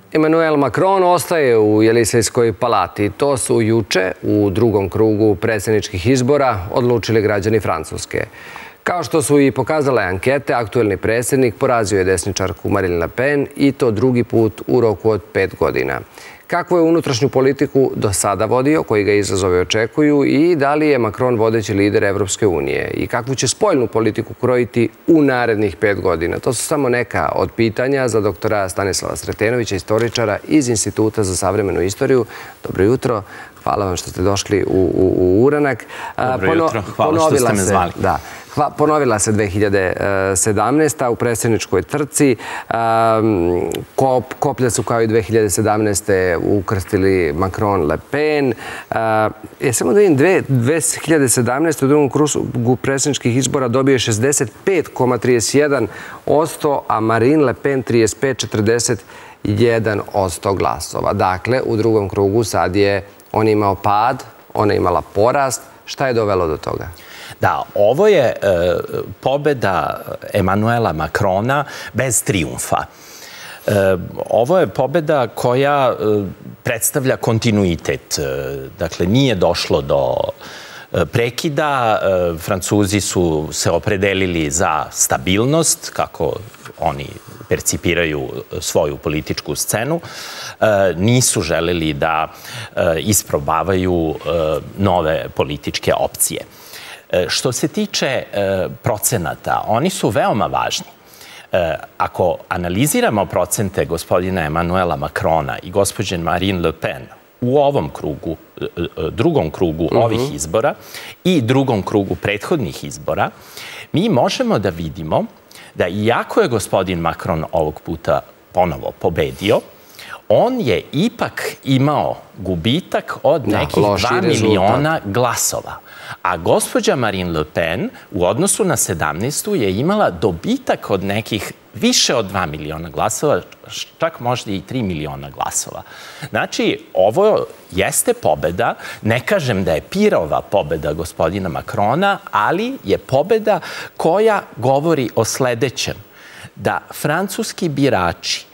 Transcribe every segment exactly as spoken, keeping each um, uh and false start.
Emmanuel Macron ostaje u Jelisejskoj palati. To su juče u drugom krugu predsjedničkih izbora odlučili građani Francuske. Kao što su i pokazale ankete, aktuelni predsjednik porazio je desničarku Marine Le Pen i to drugi put u roku od pet godina. Kakvu je unutrašnju politiku do sada vodio, koji ga izazove očekuju i da li je Macron vodeći lider Evropske unije i kakvu će spoljnu politiku krojiti u narednih pet godina. To su samo neka od pitanja za doktora Stanislava Sretenovića, istoričara iz Instituta za savremenu istoriju. Dobro jutro. Hvala vam što ste došli u, u, u Uranak. Dobro jutro. Hvala što ste me zvali. Da. Ponovila se dve hiljade sedamnaesta. u predsjedničkoj trci. Koplja su kao i dve hiljade sedamnaeste. ukrstili Macron, Le Pen. Je samo da vidim, dve hiljade sedamnaeste. u drugom krugu predsjedničkih izbora dobio je šezdeset pet zarez trideset jedan posto, a Marine Le Pen trideset pet zarez četrdeset jedan posto glasova. Dakle, u drugom krugu sad je on imao pad, ona je imala porast. Šta je dovelo do toga? Da, ovo je e, pobjeda Emmanuela Macrona bez trijumfa. E, ovo je pobjeda koja e, predstavlja kontinuitet. E, dakle, nije došlo do e, prekida. E, Francuzi su se opredelili za stabilnost, kako oni percipiraju svoju političku scenu. E, nisu želeli da e, isprobavaju e, nove političke opcije. Što se tiče procenata, oni su veoma važni. Ako analiziramo procente gospodina Emmanuela Macrona i gospođe Marine Le Pen u ovom krugu, drugom krugu ovih izbora i drugom krugu prethodnih izbora, mi možemo da vidimo da iako je gospodin Macron ovog puta ponovo pobedio, on je ipak imao gubitak od nekih dva miliona glasova. A gospođa Marine Le Pen u odnosu na sedamnaestu je imala dobitak od nekih više od dva miliona glasova, čak možda i tri miliona glasova. Znači, ovo jeste pobjeda, ne kažem da je pirova pobjeda gospodina Macrona, ali je pobjeda koja govori o sledećem, da francuski birači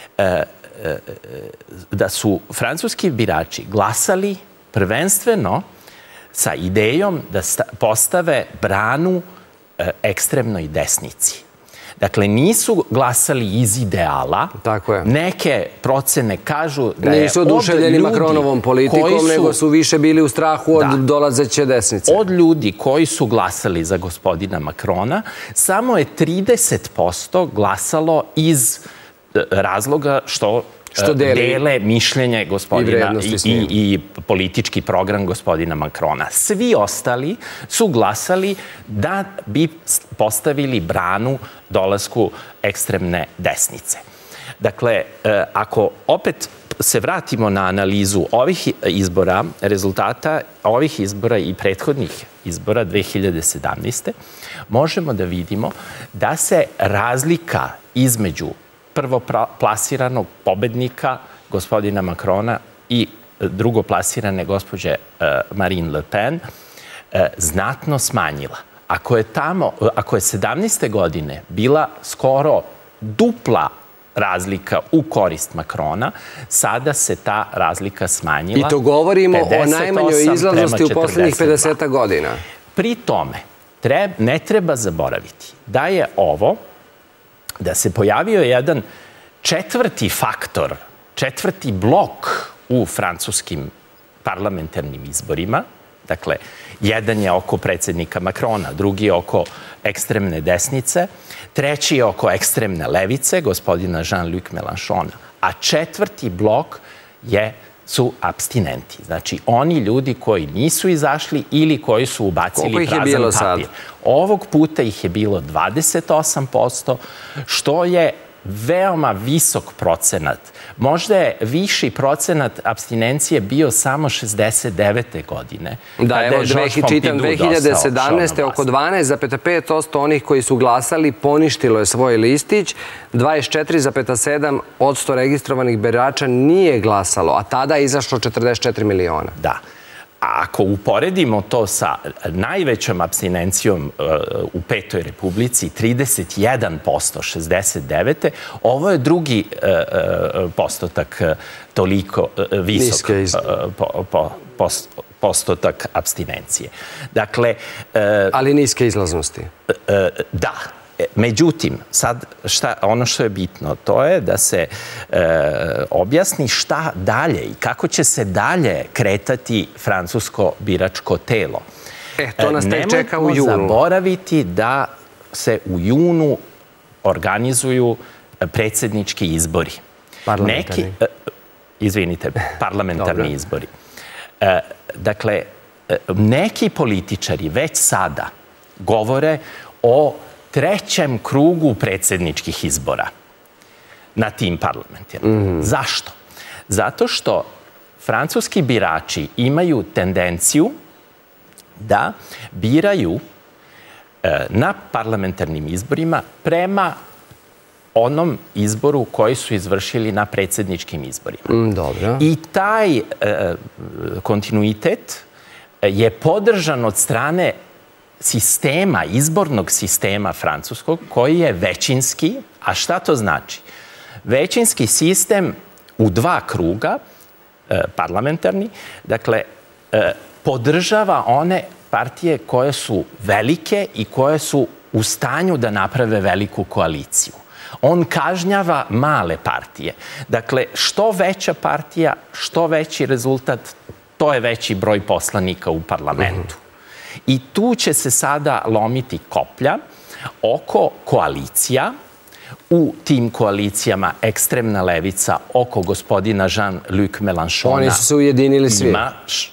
da su francuski birači glasali prvenstveno sa idejom da postave branu ekstremnoj desnici. Dakle, nisu glasali iz ideala. Tako je. Neke procene kažu da je nisu oduševljeni Macronovom politikom, nego su više bili u strahu od dolazeće desnice. Od ljudi koji su glasali za gospodina Macrona, samo je trideset posto glasalo iz razloga što dele mišljenje gospodina i politički program gospodina Macrona. Svi ostali su glasali da bi postavili branu dolasku ekstremne desnice. Dakle, ako opet se vratimo na analizu ovih izbora, rezultata ovih izbora i prethodnih izbora dve hiljade sedamnaeste. možemo da vidimo da se razlika između prvoplasiranog pobednika gospodina Macrona i drugoplasirane gospođe Marine Le Pen znatno smanjila. Ako je tamo, ako je sedamnaeste. godine bila skoro dupla razlika u korist Macrona, sada se ta razlika smanjila. I to govorimo o najmanjoj izlaznosti u poslednjih pedeset godina. Pri tome, ne treba zaboraviti da je ovo, da se pojavio jedan četvrti faktor, četvrti blok u francuskim parlamentarnim izborima. Dakle, jedan je oko predsjednika Macrona, drugi je oko ekstremne desnice, treći je oko ekstremne levice, gospodina Jean-Luc Mélenchona, a četvrti blok je su apstinenti. Znači, oni ljudi koji nisu izašli ili koji su ubacili prazan papir. Ovog puta ih je bilo dvadeset osam posto, što je veoma visok procenat. Možda je viši procenat apstinencije bio samo šezdeset devete. godine. Da, evo, čitam dve hiljade sedamnaeste. oko dvanaest zarez pet posto onih koji su glasali poništilo je svoj listić, dvadeset četiri zarez sedam posto registrovanih birača nije glasalo, a tada je izašlo četrdeset četiri miliona. Da. ako uporedimo to sa najvećom apstinencijom u Petoj Republici, trideset jedan posto šezdeset devete. ovo je drugi postotak toliko visok postotak apstinencije. Dakle... Ali niske izlaznosti. Da. Međutim, sad ono što je bitno, to je da se objasni šta dalje i kako će se dalje kretati francusko biračko telo. E, to nas tek čeka u junu. Nemojmo zaboraviti da se u junu organizuju predsjednički izbori. Parlamentarni. Izvinite, parlamentarni izbori. Dakle, neki političari već sada govore o trećem krugu predsjedničkih izbora na tim parlamentima. Zašto? Zato što francuski birači imaju tendenciju da biraju na parlamentarnim izborima prema onom izboru koji su izvršili na predsjedničkim izborima. Dobro. I taj kontinuitet je podržan od strane sistema, izbornog sistema francuskog, koji je većinski. A šta to znači? Većinski sistem u dva kruga, parlamentarni, dakle, podržava one partije koje su velike i koje su u stanju da naprave veliku koaliciju. On kažnjava male partije. Dakle, što veća partija, što veći rezultat, to je veći broj poslanika u parlamentu. I tu će se sada lomiti koplja oko koalicija. U tim koalicijama ekstremna levica oko gospodina Jean-Luc Mélenchona Oni su se ujedinili svi. Ima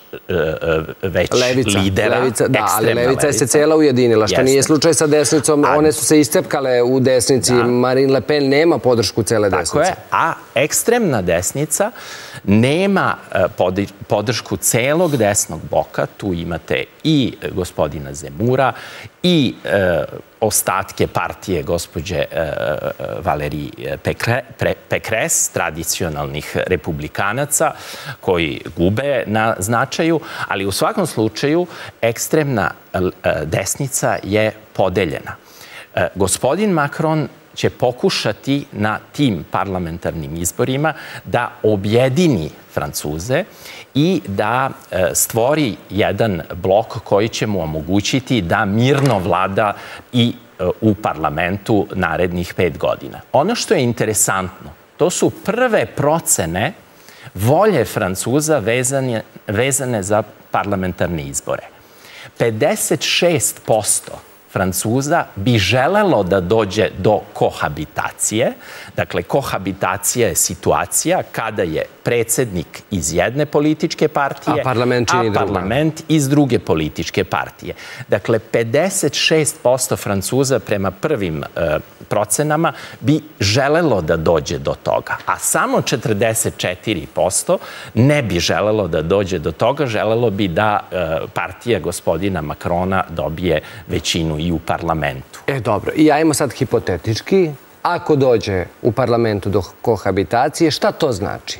već lidera. Da, ali levica se cela ujedinila, što nije slučaj sa desnicom. One su se iscepkale u desnici. Marine Le Pen nema podršku cele desnice. Tako je, a ekstremna desnica nema podršku celog desnog bloka. Tu imate i gospodina Zemura i ostatke partije gospođe Valérie Pécresse, tradicionalnih republikanaca, koji gube na značaju, ali u svakom slučaju ekstremna desnica je podeljena. Gospodin Macron će pokušati na tim parlamentarnim izborima da objedini Francuze i da stvori jedan blok koji će mu omogućiti da mirno vlada i u parlamentu narednih pet godina. Ono što je interesantno, to su prve procene volje Francuza vezane za parlamentarne izbore. pedeset šest posto Francuza bi želelo da dođe do kohabitacije. Dakle, kohabitacija je situacija kada je predsjednik iz jedne političke partije, a parlament iz druge političke partije. Dakle, pedeset šest posto Francuza prema prvim procenama bi želelo da dođe do toga, a samo četrdeset četiri posto ne bi želelo da dođe do toga, želelo bi da partija gospodina Macrona dobije većinu i u parlamentu. E, dobro. I ajmo sad hipotetički. Ako dođe u parlamentu do kohabitacije, šta to znači?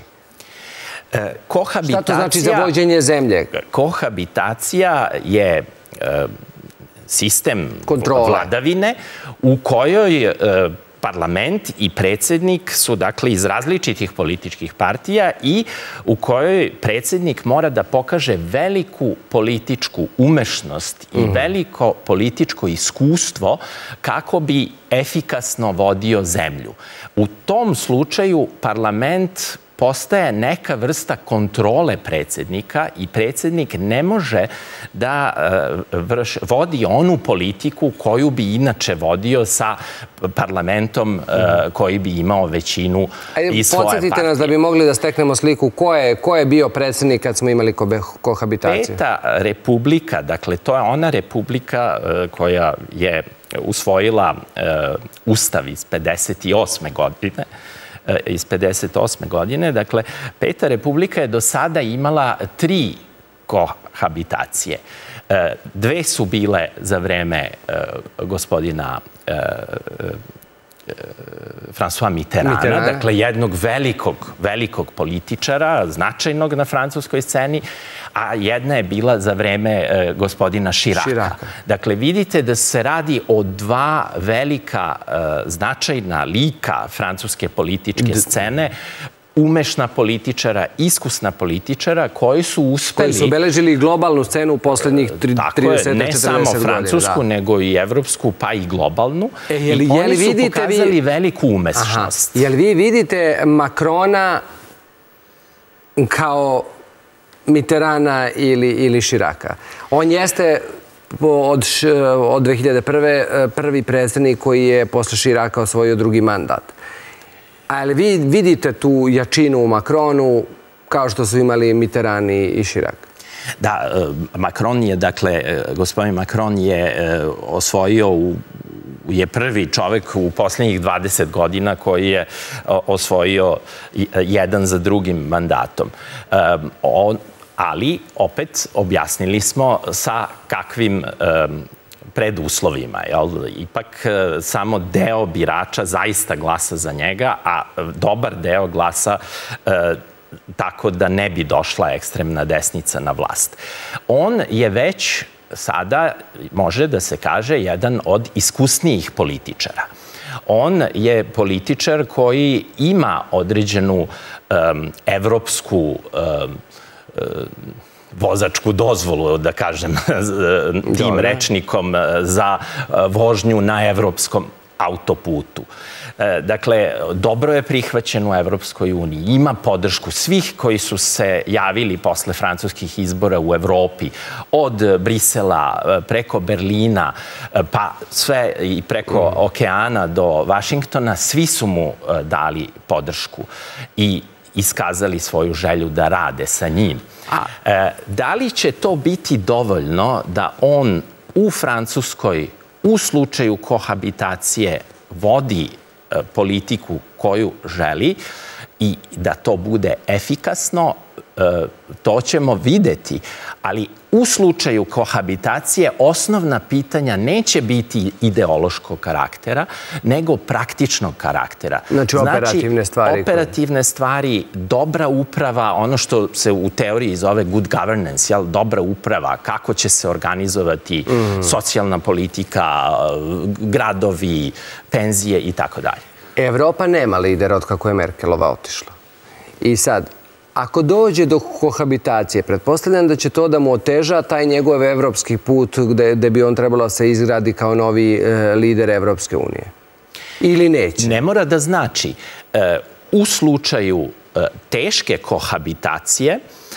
Šta to znači za vođenje zemlje? Kohabitacija je sistem vladavine u kojoj parlament i predsjednik su, dakle, iz različitih političkih partija i u kojoj predsjednik mora da pokaže veliku političku umešnost i veliko političko iskustvo kako bi efikasno vodio zemlju. U tom slučaju parlament postaje neka vrsta kontrole predsjednika i predsjednik ne može da vodi onu politiku koju bi inače vodio sa parlamentom koji bi imao većinu iz svoje partije. Podsjetite nas da bi mogli da steknemo sliku ko je bio predsjednik kad smo imali kohabitaciju. Peta republika, dakle to je ona republika koja je usvojila Ustav iz pedeset osme godine, iz pedeset osme godine. Dakle, Peta republika je do sada imala tri kohabitacije. Dve su bile za vreme gospodina François Mitterranda, dakle jednog velikog, velikog političara, značajnog na francuskoj sceni, a jedna je bila za vreme gospodina Chiraca. Dakle, vidite da se radi o dva velika značajna lika francuske političke scene, umešna političara, iskusna političara koji su uspeli... Koji su obeležili globalnu scenu u poslednjih trideset do četrdeset godina. Ne samo francusku, nego i evropsku, pa i globalnu. I oni su pokazali veliku umešnost. Jel vi vidite Macrona kao Mitterranda ili Chiraca? On jeste od dve hiljade prve. prvi predsjednik koji je posle Chiraca osvojio drugi mandat. Ali vi vidite tu jačinu u Macronu kao što su imali Mitterrand i Chirac? Da, Macron je, dakle, gospodin Macron je osvojio, je prvi čovek u posljednjih dvadeset godina koji je osvojio jedan za drugim mandatom. Ali, opet, objasnili smo sa kakvim preduslovima. Ipak samo deo birača zaista glasa za njega, a dobar deo glasa tako da ne bi došla ekstremna desnica na vlast. On je već sada, može da se kaže, jedan od iskusnijih političara. On je političar koji ima određenu evropsku vozačku dozvolu, da kažem, tim rečnikom za vožnju na evropskom autoputu. Dakle, dobro je prihvaćen u Evropskoj uniji. Ima podršku svih koji su se javili posle francuskih izbora u Evropi, od Brisela preko Berlina, pa sve i preko okeana do Vašingtona, svi su mu dali podršku i iskazali svoju želju da rade sa njim. Da li će to biti dovoljno da on u Francuskoj u slučaju kohabitacije vodi politiku koju želi i da to bude efikasno, to ćemo videti. Ali u slučaju kohabitacije osnovna pitanja neće biti ideološkog karaktera, nego praktičnog karaktera. Znači operativne stvari. Operativne stvari, dobra uprava, ono što se u teoriji zove good governance, dobra uprava, kako će se organizovati socijalna politika, gradovi, penzije i tako dalje. Evropa nema lidera od kako je Merkelova otišla. I sad, ako dođe do kohabitacije, pretpostavljam da će to da mu oteža taj njegov evropski put gde bi on trebalo se izgradi kao novi lider Evropske unije. Ili neće? Ne mora da znači. U slučaju teške kohabitacije,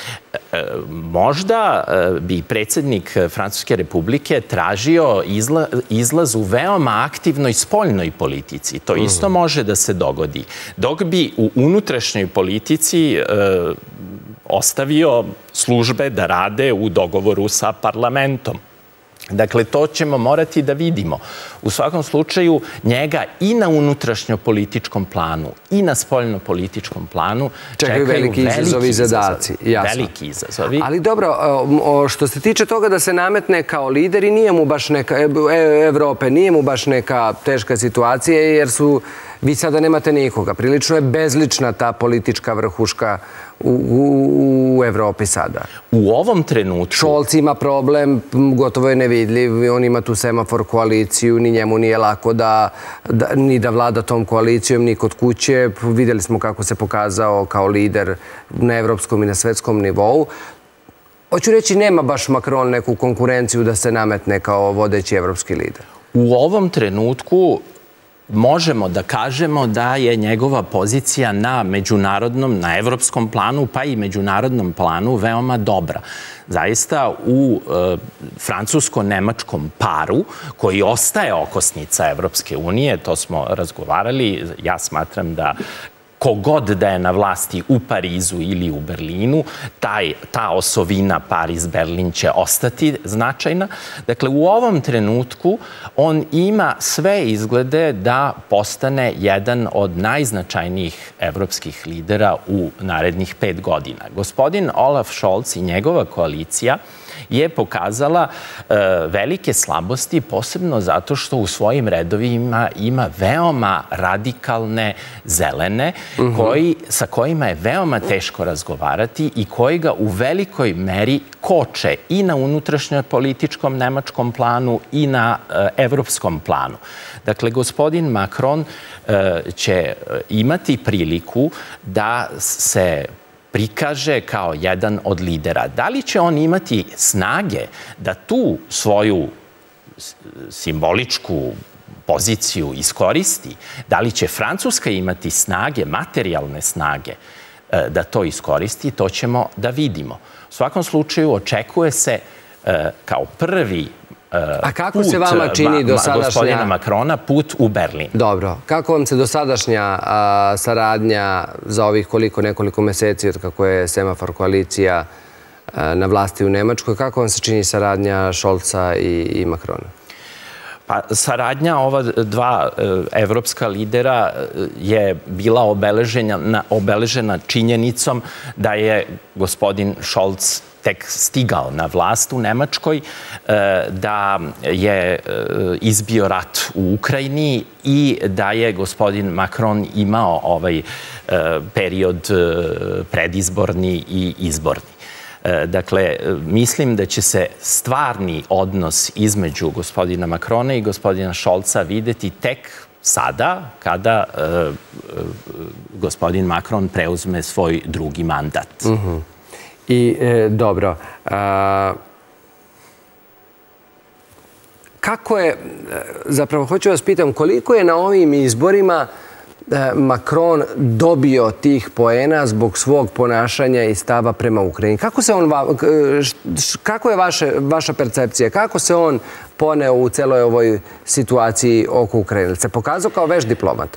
možda bi predsjednik Francuske republike tražio izlaz u veoma aktivnoj spoljnoj politici. To isto može da se dogodi. Dok bi u unutrašnjoj politici ostavio službe da rade u dogovoru sa parlamentom. Dakle, to ćemo morati da vidimo. U svakom slučaju, njega i na unutrašnjo-političkom planu i na spoljno-političkom planu čekaju veliki izazovi i zadaci. Veliki izazovi. Ali dobro, što se tiče toga da se nametne kao lider i nije mu baš neka, Evrope, nije mu baš neka teška situacija, jer su, vi sada nemate nikoga. Prilično je bezlična ta politička vrhuška u Evropi sada. U ovom trenutku... Scholz ima problem, gotovo je nevidljiv, on ima tu semafor koaliciju, ni njemu nije lako ni da vlada tom koalicijom, ni kod kuće. Vidjeli smo kako se pokazao kao lider na evropskom i na svetskom nivou. Hoću reći, nema baš Macron neku konkurenciju da se nametne kao vodeći evropski lider. U ovom trenutku možemo da kažemo da je njegova pozicija na međunarodnom, na evropskom planu, pa i međunarodnom planu veoma dobra. Zaista u francusko-nemačkom paru, koji ostaje okosnica Evropske unije, to smo razgovarali, ja smatram da kogod da je na vlasti u Parizu ili u Berlinu, ta osovina Pariz-Berlin će ostati značajna. Dakle, u ovom trenutku on ima sve izglede da postane jedan od najznačajnijih evropskih lidera u narednih pet godina. Gospodin Olaf Scholz i njegova koalicija je pokazala velike slabosti, posebno zato što u svojim redovima ima veoma radikalne zelene sa kojima je veoma teško razgovarati i koji ga u velikoj meri koče i na unutrašnjoj političkom nemačkom planu i na evropskom planu. Dakle, gospodin Macron će imati priliku da se prikaže kao jedan od lidera. Da li će on imati snage da tu svoju simboličku poziciju iskoristi? Da li će Francuska imati snage, materijalne snage da to iskoristi? To ćemo da vidimo. U svakom slučaju očekuje se kao prvi A kako se vama čini dosadašnja... gospodina Macrona put u Berlin. Dobro. Kako vam se dosadašnja saradnja za ovih koliko nekoliko meseci od kako je semafor koalicija na vlasti u Nemačkoj, kako vam se čini saradnja Scholza i Macrona? Pa, saradnja ova dva evropska lidera je bila obeležena činjenicom da je gospodin Scholz tek stigao na vlast u Nemačkoj, da je izbio rat u Ukrajini i da je gospodin Macron imao ovaj period predizborni i izborni. Dakle, mislim da će se stvarni odnos između gospodina Macrona i gospodina Scholza videti tek sada, kada gospodin Macron preuzme svoj drugi mandat. I dobro, kako je, zapravo hoću vas pitam, koliko je na ovim izborima Macron dobio tih poena zbog svog ponašanja i stava prema Ukrajini? Kako se on, kako je vaša percepcija? Kako se on poneo u celoj ovoj situaciji oko Ukrajine? Se pokazao kao veš diplomata?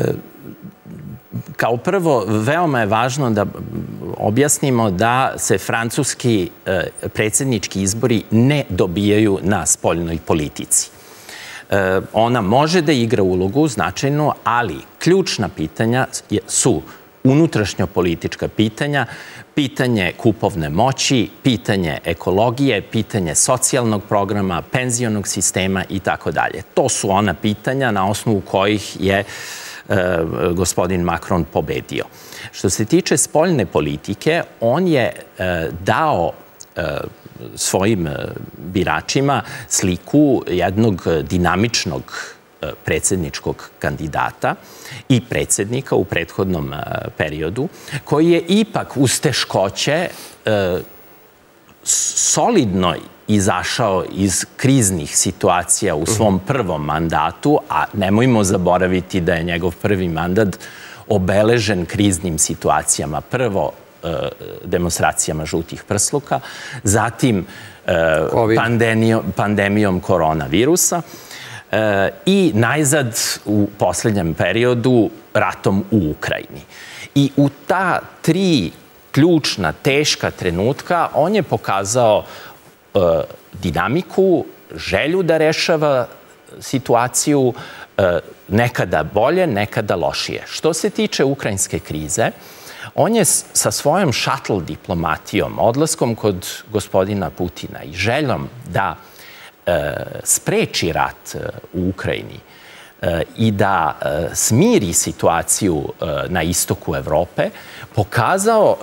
Kao prvo, veoma je važno da objasnimo da se francuski predsjednički izbori ne dobijaju na spoljnoj politici. Ona može da igra ulogu značajnu, ali ključna pitanja su unutrašnjopolitička pitanja, pitanje kupovne moći, pitanje ekologije, pitanje socijalnog programa, penzionog sistema i tako dalje. To su ona pitanja na osnovu kojih je gospodin Macron pobedio. Što se tiče spoljne politike, on je dao svojim biračima sliku jednog dinamičnog predsjedničkog kandidata i predsjednika u prethodnom periodu, koji je ipak uz teškoće solidno izašao iz kriznih situacija u svom prvom mandatu, a nemojmo zaboraviti da je njegov prvi mandat obeležen kriznim situacijama. Prvo, demonstracijama žutih prsluka, zatim pandemijom koronavirusa i najzad u posljednjem periodu ratom u Ukrajini. I u ta tri ključna, teška trenutka on je pokazao dinamiku, želju da rešava situaciju, nekada bolje, nekada lošije. Što se tiče ukrajinske krize, on je sa svojom šatl diplomatijom, odlaskom kod gospodina Putina i željom da spreči rat u Ukrajini i da smiri situaciju na istoku Evrope, pokazao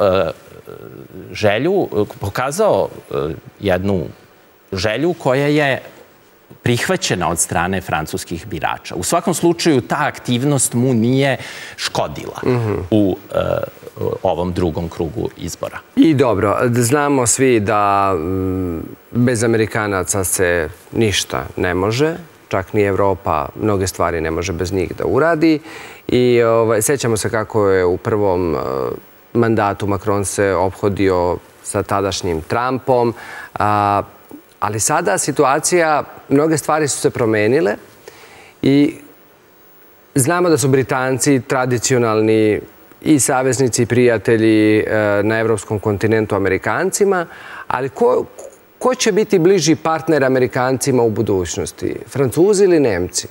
želju, pokazao jednu želju koja je prihvaćena od strane francuskih birača. U svakom slučaju, ta aktivnost mu nije škodila u ovom drugom krugu izbora. I dobro, znamo svi da bez Amerikanaca se ništa ne može, čak ni Evropa mnoge stvari ne može bez njih da uradi. I sećamo se kako je u prvom mandatu Macron se ophodio sa tadašnjim Trumpom, ali sada situacija, mnoge stvari su se promenile i znamo da su Britanci tradicionalni i saveznici i prijatelji na evropskom kontinentu Amerikancima, ali ko će biti bliži partner Amerikancima u budućnosti? Francuzi ili Nemci?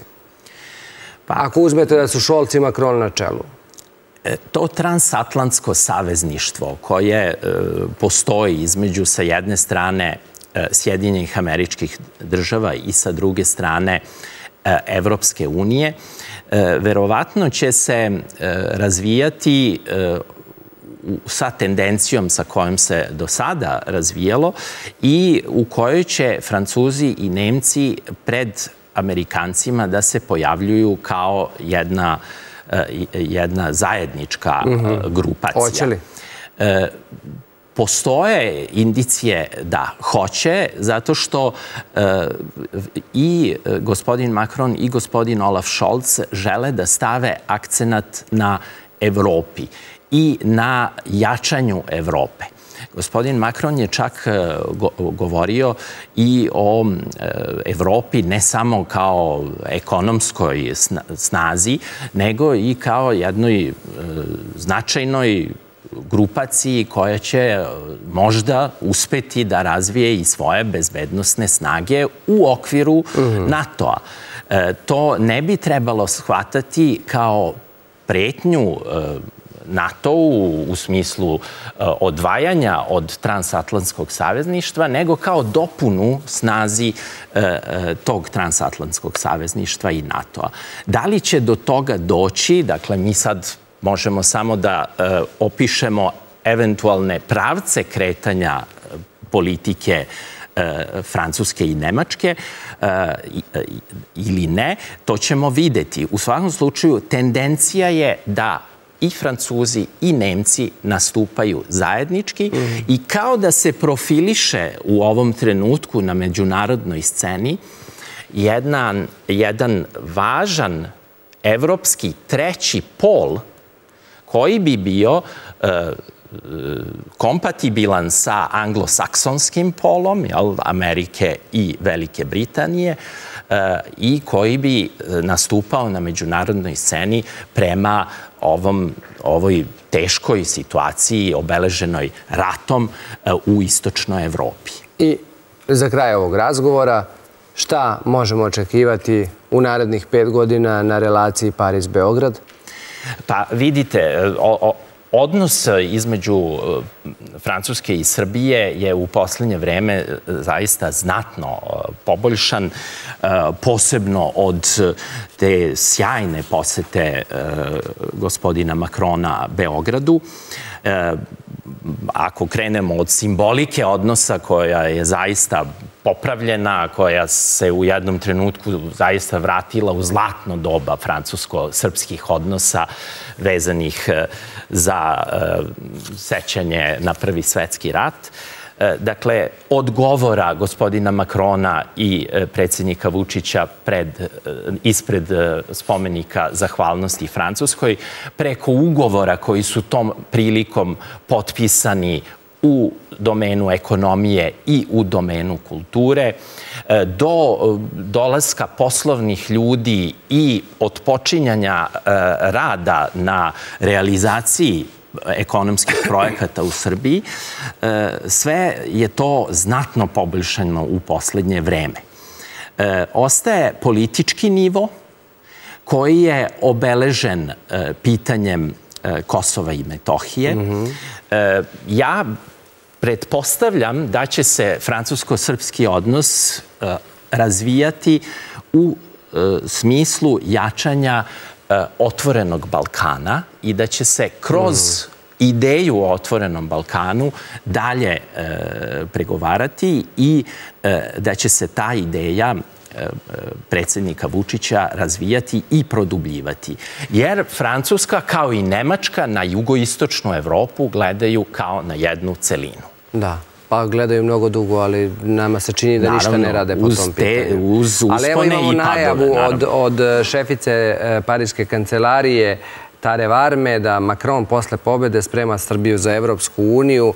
Ako uzmete da su Scholz i Macron na čelu. To transatlantsko savezništvo koje postoji između sa jedne strane Sjedinjenih Američkih Država i sa druge strane Evropske unije, verovatno će se razvijati sa tendencijom sa kojom se do sada razvijalo i u kojoj će Francuzi i Nemci pred Amerikancima da se pojavljuju kao jedna, jedna zajednička grupacija. Hoće li? Postoje indicije da hoće, zato što i gospodin Macron i gospodin Olaf Scholz žele da stave akcenat na Evropi i na jačanju Evrope. Gospodin Macron je čak govorio i o Evropi ne samo kao ekonomskoj snazi, nego i kao jednoj značajnoj grupaciji koja će možda uspeti da razvije i svoje bezbednosne snage u okviru NATO-a. To ne bi trebalo shvatati kao pretnju NATO-u u smislu odvajanja od transatlantskog savezništva, nego kao dopunu snazi tog transatlantskog savezništva i NATO-a. Da li će do toga doći? Dakle, mi sad možemo samo da opišemo eventualne pravce kretanja politike Francuske i Nemačke ili ne, to ćemo videti. U svakom slučaju, tendencija je da i Francuzi i Nemci nastupaju zajednički i kao da se profiliše u ovom trenutku na međunarodnoj sceni jedan, jedan važan evropski treći pol koji bi bio kompatibilan sa anglosaksonskim polom, Amerike i Velike Britanije, i koji bi nastupao na međunarodnoj sceni prema ovom, ovoj teškoj situaciji obeleženoj ratom u istočnoj Evropi. I za kraj ovog razgovora, šta možemo očekivati u narednih pet godina na relaciji Pariz-Beograd? Pa vidite, odnos između Francuske i Srbije je u poslednje vreme zaista znatno poboljšan, posebno od te sjajne posete gospodina Macrona Beogradu. Ako krenemo od simbolike odnosa koja je zaista popravljena, koja se u jednom trenutku zaista vratila u zlatno doba francusko-srpskih odnosa vezanih za sećanje na Prvi svetski rat. Dakle, od govora gospodina Macrona i predsjednika Vučića pred, ispred spomenika zahvalnosti Francuskoj, preko ugovora koji su tom prilikom potpisani u domenu ekonomije i u domenu kulture, do dolaska poslovnih ljudi i otpočinjanja rada na realizaciji ekonomskih projekata u Srbiji, sve je to znatno poboljšano u poslednje vreme. Ostaje politički nivo koji je obeležen pitanjem Kosova i Metohije. Ja pretpostavljam da će se francusko-srpski odnos razvijati u smislu jačanja otvorenog Balkana i da će se kroz ideju o otvorenom Balkanu dalje pregovarati i da će se ta ideja predsjednika Vučića razvijati i produbljivati. Jer Francuska, kao i Nemačka, na jugoistočnu Evropu gledaju kao na jednu celinu. Da, pa gledaju mnogo dugo, ali nama se čini da ništa ne rade po tom pitanju. Ali evo imamo najavu od šefice Pariške kancelarije Tare Varme da Macron posle pobede sprema Srbiju za Evropsku uniju.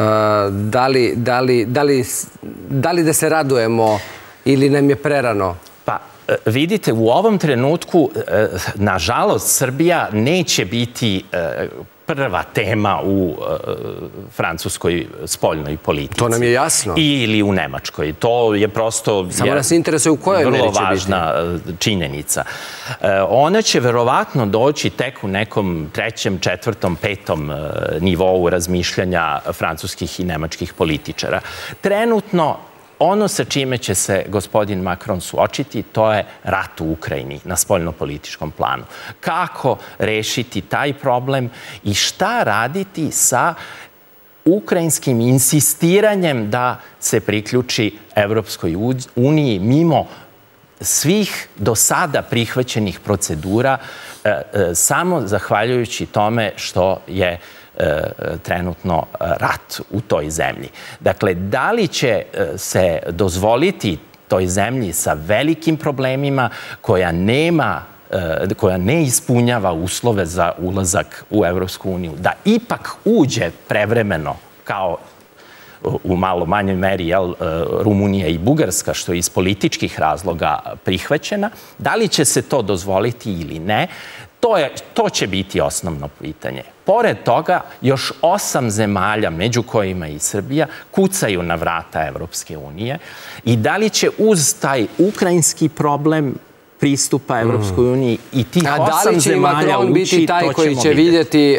Da li da se radujemo ili nam je prerano? Pa, vidite, u ovom trenutku, nažalost, Srbija neće biti prva tema u francuskoj spoljnoj politici. To nam je jasno. Ili u Nemačkoj. To je prosto samo nas interesuje u kojoj meri će biti. Vrlo važna činjenica. Ona će verovatno doći tek u nekom trećem, četvrtom, petom nivou razmišljanja francuskih i nemačkih političara. Trenutno ono sa čime će se gospodin Macron suočiti, to je rat u Ukrajini na spoljnopolitičkom planu. Kako rešiti taj problem i šta raditi sa ukrajinskim insistiranjem da se priključi Evropskoj uniji mimo svih do sada prihvaćenih procedura, samo zahvaljujući tome što je trenutno rat u toj zemlji. Dakle, da li će se dozvoliti toj zemlji sa velikim problemima koja nema koja ne ispunjava uslove za ulazak u Evropsku uniju, da ipak uđe prevremeno kao u malo manjoj meri Rumunija i Bugarska, što je iz političkih razloga prihvaćena, da li će se to dozvoliti ili ne, to će biti osnovno pitanje. Pored toga, još osam zemalja, među kojima i Srbija, kucaju na vrata Evropske unije i da li će uz taj ukrajinski problem pristupa Evropskoj uniji i tih osam zemalja ući, biti taj koji će vidjeti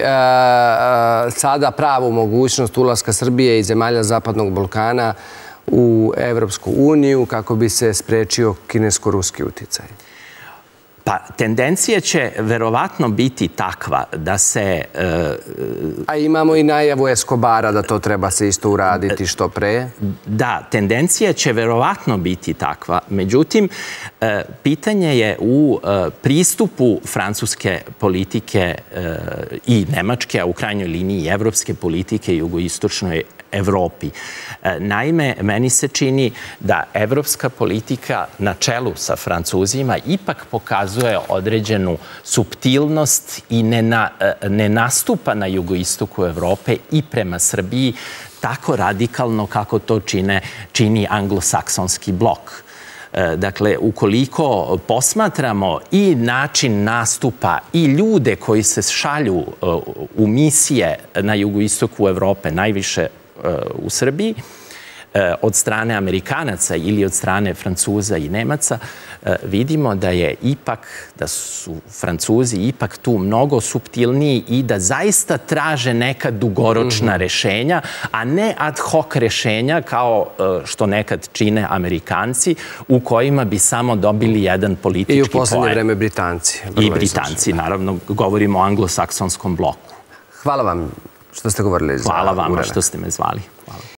sada pravu mogućnost ulaska Srbije i zemalja Zapadnog Balkana u Evropsku uniju kako bi se sprečio kinesko-ruski uticaj? Pa, tendencija će verovatno biti takva da se... A imamo i najavu Eskobara da to treba se isto uraditi što pre. Da, tendencija će verovatno biti takva. Međutim, pitanje je u pristupu francuske politike i nemačke, a u krajnjoj liniji evropske politike jugoistočnoj Evropi. Naime, meni se čini da evropska politika na čelu sa Francuzima ipak pokazuje određenu suptilnost i ne nastupa na jugoistoku Evrope i prema Srbiji tako radikalno kako to čini anglosaksonski blok. Dakle, ukoliko posmatramo i način nastupa i ljude koji se šalju u misije na jugoistoku Evrope, najviše u Srbiji, od strane Amerikanaca ili od strane Francuza i Nemaca, vidimo da je ipak, da su Francuzi ipak tu mnogo suptilniji i da zaista traže neka dugoročna rešenja, a ne ad hoc rešenja kao što nekad čine Amerikanci, u kojima bi samo dobili jedan politički poen. I u poslednje vreme Britanci. I Britanci, naravno, govorimo o anglosaksonskom bloku. Hvala vam što ste govorili za Urene. Hvala vam što ste me zvali. Hvala.